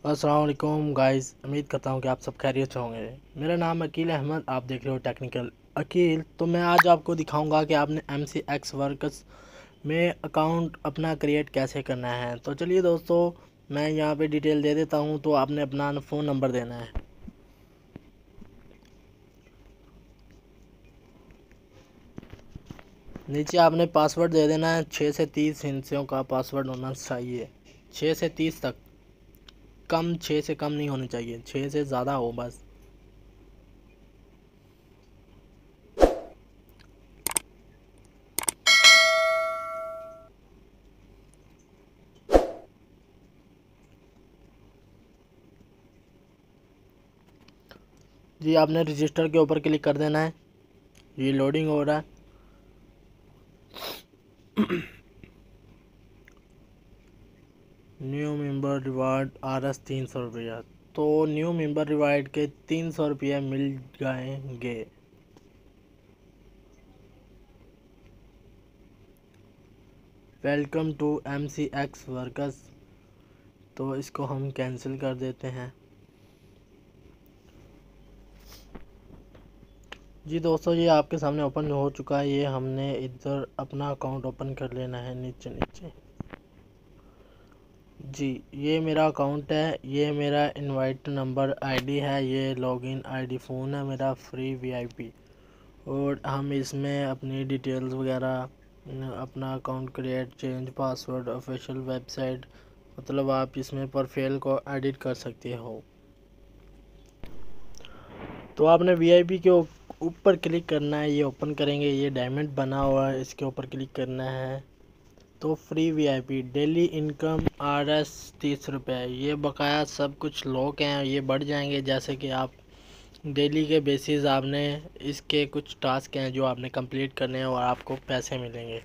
अस्सलाम वालेकुम गाइस, उम्मीद करता हूँ कि आप सब खैरियत से होंगे। मेरा नाम अकील अहमद, आप देख रहे हो टेक्निकल अकील। तो मैं आज आपको दिखाऊंगा कि आपने MCX वर्कर्स में अकाउंट अपना क्रिएट कैसे करना है। तो चलिए दोस्तों, मैं यहाँ पे डिटेल दे देता हूँ। तो आपने अपना फ़ोन नंबर देना है, नीचे आपने पासवर्ड दे देना है। 6 से 30 हिंसों का पासवर्ड होना चाहिए, 6 से 30 तक, कम 6 से कम नहीं होनी चाहिए, 6 से ज़्यादा हो बस। जी आपने रजिस्टर के ऊपर क्लिक कर देना है, ये लोडिंग हो रहा है। न्यू मेंबर रिवार्ड RS 300 रुपया। तो न्यू मेंबर रिवार्ड के 300 रुपये मिल जाएंगे। वेलकम टू MCX वर्कर्स, तो इसको हम कैंसिल कर देते हैं। जी दोस्तों, ये आपके सामने ओपन हो चुका है। ये हमने इधर अपना अकाउंट ओपन कर लेना है, नीचे नीचे। जी ये मेरा अकाउंट है, ये मेरा इनवाइट नंबर ID है, ये लॉगिन ID फ़ोन है मेरा फ्री VIP। और हम इसमें अपनी डिटेल्स वगैरह, अपना account create, change password, official website, मतलब आप इसमें प्रोफाइल को एडिट कर सकते हो। तो आपने VIP के ऊपर क्लिक करना है, ये ओपन करेंगे, ये डायमंड बना हुआ है, इसके ऊपर क्लिक करना है। तो free VIP daily income RS 30 रुपये, ये बकाया सब कुछ लॉक हैं, ये बढ़ जाएंगे जैसे कि आप डेली के बेसिस आपने इसके कुछ टास्क हैं जो आपने कंप्लीट करने हैं और आपको पैसे मिलेंगे।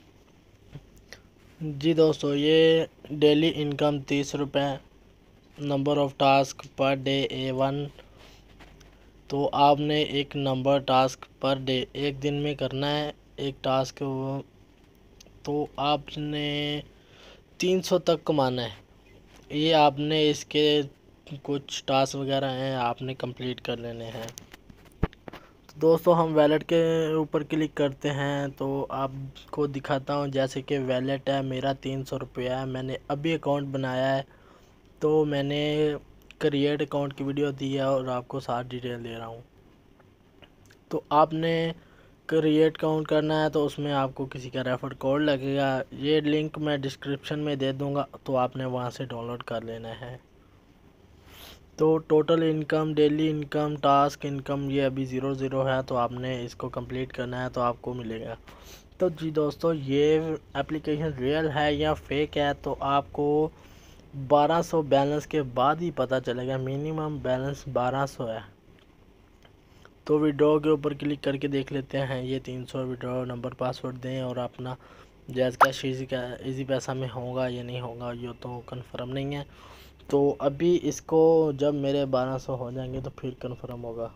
जी दोस्तों, ये डेली इनकम 30 रुपये, number of task per day A1। तो आपने एक नंबर टास्क पर डे एक दिन में करना है एक टास्क, तो आपने 300 तक कमाना है। ये आपने इसके कुछ टास्क वगैरह हैं, आपने कंप्लीट कर लेने हैं। दोस्तों हम वैलेट के ऊपर क्लिक करते हैं, तो आपको दिखाता हूँ। जैसे कि वैलेट है मेरा 300 रुपया है, मैंने अभी अकाउंट बनाया है। तो मैंने क्रिएट अकाउंट की वीडियो दी है और आपको सारी डिटेल दे रहा हूँ। तो आपने क्रिएट अकाउंट करना है, तो उसमें आपको किसी का रेफर कोड लगेगा, ये लिंक मैं डिस्क्रिप्शन में दे दूँगा, तो आपने वहाँ से डाउनलोड कर लेना है। तो total income, daily income, task income, ये अभी 0 है, तो आपने इसको कंप्लीट करना है तो आपको मिलेगा। तो जी दोस्तों, ये एप्लीकेशन रियल है या फेक है तो आपको 1200 बैलेंस के बाद ही पता चलेगा। मिनिमम बैलेंस 1200 है। तो विड्रॉ के ऊपर क्लिक करके देख लेते हैं। ये 300 विड्रॉ, नंबर पासवर्ड दें और अपना जैज़ कैश इजी पैसा में होगा या नहीं होगा ये तो कंफर्म नहीं है। तो अभी इसको जब मेरे 1200 हो जाएंगे तो फिर कंफर्म होगा।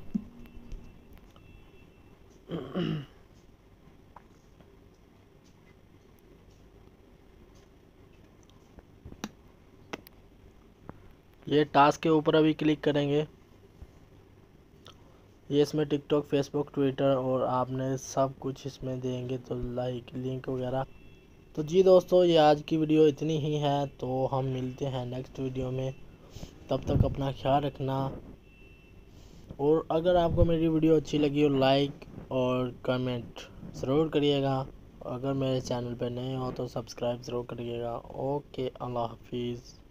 ये टास्क के ऊपर अभी क्लिक करेंगे। ये इसमें टिकटॉक, फेसबुक, ट्विटर और आपने सब कुछ इसमें देंगे, तो लाइक, लिंक वगैरह। तो जी दोस्तों, ये आज की वीडियो इतनी ही है, तो हम मिलते हैं नेक्स्ट वीडियो में। तब तक अपना ख्याल रखना। और अगर आपको मेरी वीडियो अच्छी लगी हो, लाइक और कमेंट ज़रूर करिएगा। अगर मेरे चैनल पर नए हो तो सब्सक्राइब ज़रूर करिएगा। ओके, अल्लाह हाफिज़।